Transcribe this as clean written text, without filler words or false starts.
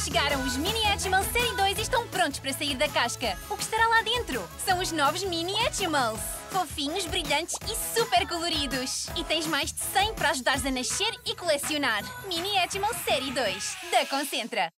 Chegaram os Mini Hatchimals Série 2 e estão prontos para sair da casca. O que estará lá dentro? São os novos Mini Hatchimals. Fofinhos, brilhantes e super coloridos. E tens mais de 100 para ajudares a nascer e colecionar. Mini Hatchimals Série 2, da Concentra.